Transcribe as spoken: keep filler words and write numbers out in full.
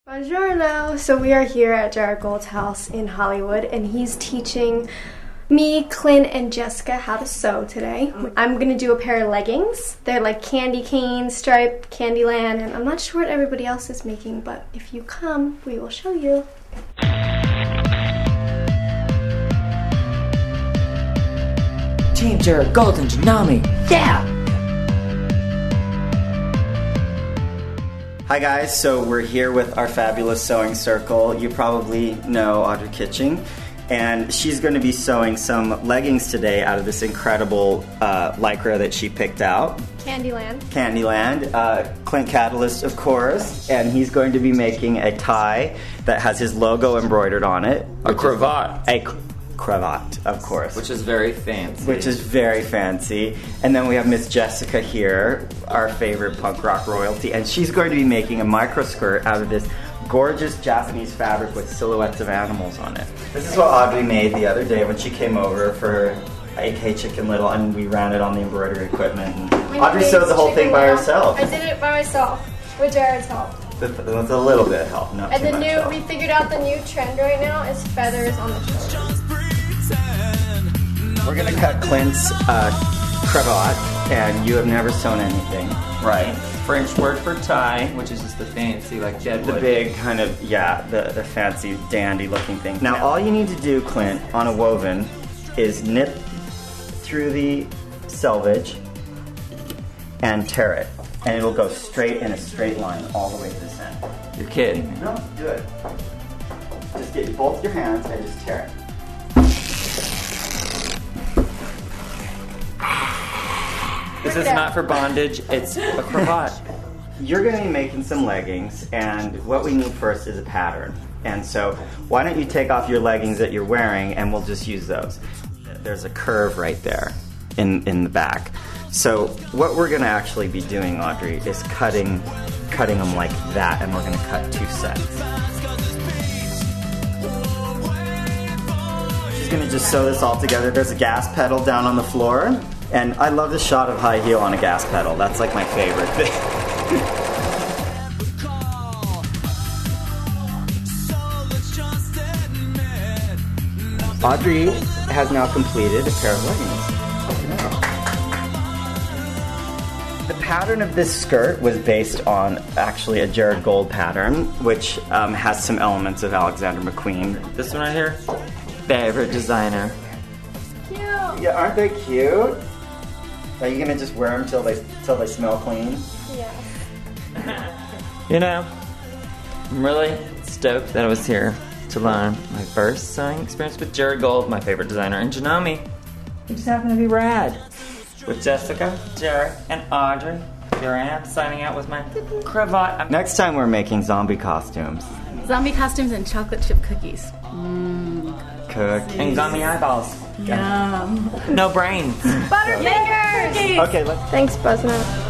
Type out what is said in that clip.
Buongiorno! So we are here at Jared Gold's house in Hollywood, and he's teaching me, Clint, and Jessica how to sew today. I'm gonna do a pair of leggings. They're like candy cane, striped, Candyland, and I'm not sure what everybody else is making, but if you come, we will show you. Team Jared Gold and Janami. Yeah! Hi guys, so we're here with our fabulous sewing circle. You probably know Audrey Kitching, and she's going to be sewing some leggings today out of this incredible uh, lycra that she picked out. Candyland. Candyland. Uh, Clint Catalyst, of course, and he's going to be making a tie that has his logo embroidered on it. A cravat. A cravat, of course. Which is very fancy. Which is very fancy. And then we have Miss Jessica here, our favorite punk rock royalty, and she's going to be making a micro skirt out of this gorgeous Japanese fabric with silhouettes of animals on it. This is what Audrey made the other day when she came over for A K Chicken Little, and we ran it on the embroidery equipment. And Audrey sewed the whole thing by herself. I did it by myself, with Jared's help. With, with a little bit of help, not And too the much new, help. we figured out the new trend right now is feathers on the shoulders. We're gonna cut Clint's uh, cravat, and you have never sewn anything. Right. French word for tie, which is just the fancy, like deadwood. The big kind of, yeah, the, the fancy dandy looking thing. Now all you need to do, Clint, on a woven is knit through the selvage and tear it. And it'll go straight in a straight line all the way to this end. You're kidding. No, do it. Just get both your hands and just tear it. This is not for bondage, it's a cravat. You're going to be making some leggings, and what we need first is a pattern. And so why don't you take off your leggings that you're wearing, and we'll just use those. There's a curve right there in, in the back. So what we're going to actually be doing, Audrey, is cutting, cutting them like that, and we're going to cut two sets. She's going to just sew this all together. There's a gas pedal down on the floor. And I love the shot of high heel on a gas pedal. That's like my favorite thing. Audrey has now completed a pair of leggings. The pattern of this skirt was based on actually a Jared Gold pattern, which um, has some elements of Alexander McQueen. This one right here, favorite designer. Cute! Yeah, aren't they cute? Are you gonna just wear them till they till they smell clean? Yeah. You know, I'm really stoked that I was here to learn my first sewing experience with Jared Gold, my favorite designer, and Janami. You just happen to be rad. With Jessica, Jared, and Audrey, here I am signing out with my cravat. Next time we're making zombie costumes. Zombie costumes and chocolate chip cookies. Mmm. Cookies. And gummy eyeballs. Yum. No brains. Butterfingers! Okay, let's. Thanks, Buzznet.